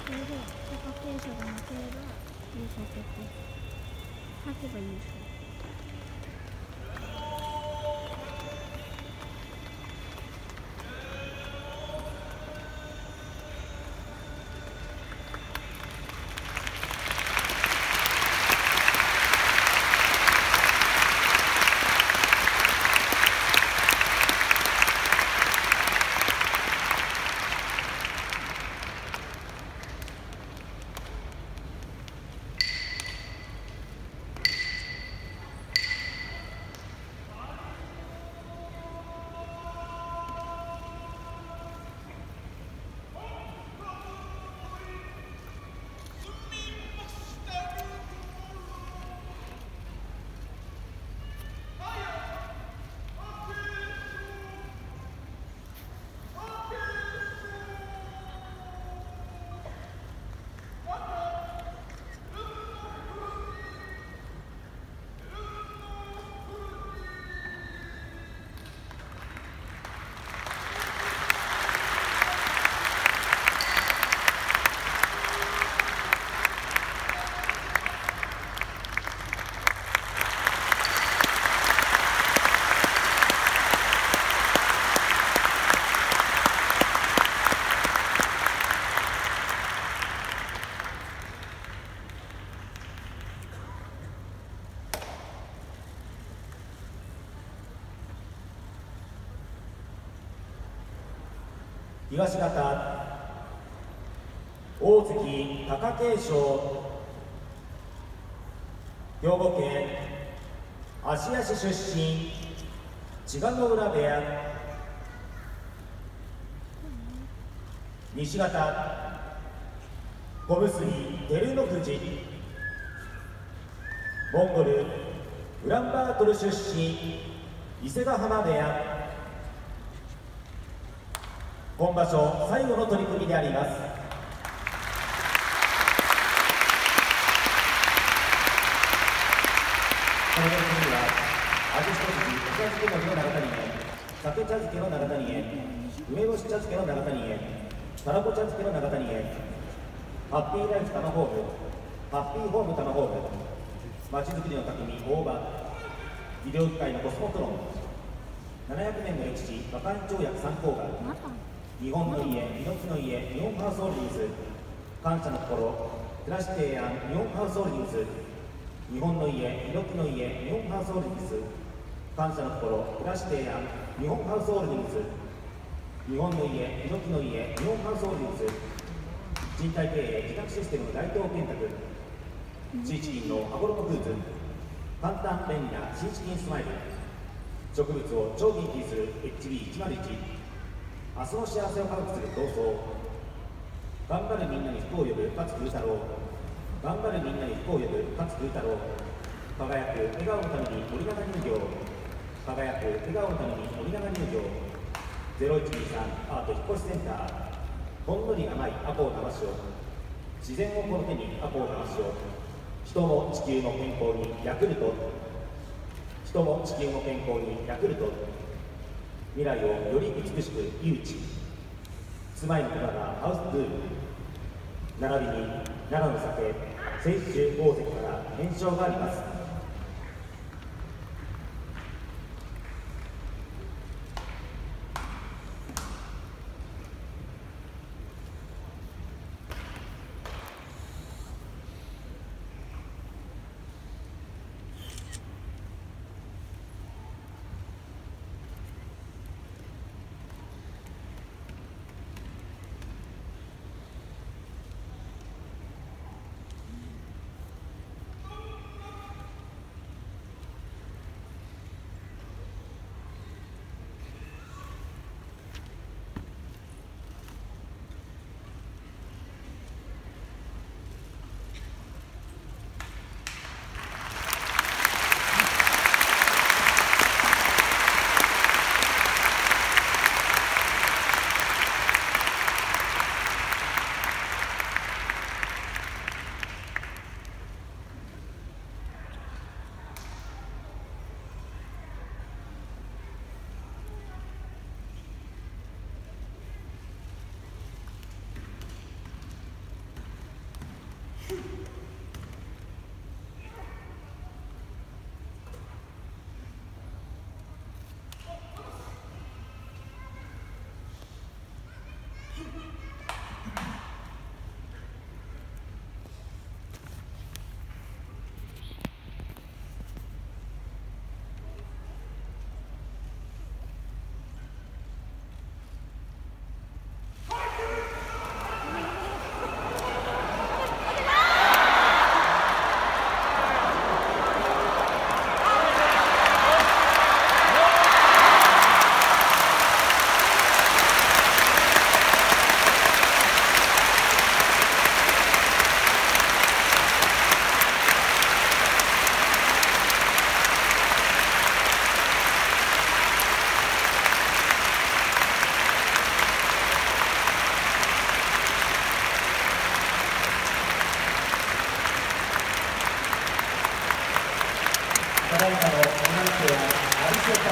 それで貴景勝が負ければ優勝決定、勝てば優勝。 東方大関貴景勝、兵庫県芦屋市出身、千賀ノ浦部屋。西方小結照ノ富士、モンゴルウランバートル出身、伊勢ヶ濱部屋。今場所最後の取組であります。この取組は味一筋お茶漬けのりの長谷園、酒茶漬けの長谷園、梅干し茶漬けの長谷園、たらこ茶漬けの長谷園、ハッピーライフタマホーム、ハッピーホームタマホーム、まちづくりの匠大場、医療機械のコスモトロン、700年の歴史和漢条約参考が日本の家、命の家、日本ハウスホールディングス、感謝の心、暮らし提案、日本ハウスホールディングス、日本の家、命の家、日本ハウスホールディングス、感謝の心、暮らし提案、日本ハウスホールディングス、日本の家、命の家、日本ハウスホールディングス、人体経営、自宅システム大東建託、シーチキンの羽衣フーズ、簡単便利なシーチキンスマイル、植物を超元気にする HB101、明日の幸せを科学する闘争、頑張るみんなに福を呼ぶ勝風太郎、頑張るみんなに福を呼ぶ勝風太郎、輝く笑顔のために森永乳業、輝く笑顔のために森永乳業、0123アート引っ越しセンター、ほんのり甘いアコウ玉塩、自然をこの手にアコウ玉塩、人も地球の健康にヤクルト、人も地球の健康にヤクルト、未来をより美しく誘致、住まいの村がハウスプール、並びに奈良の酒、清酒大関から返上があります。 の2番手はアリセタ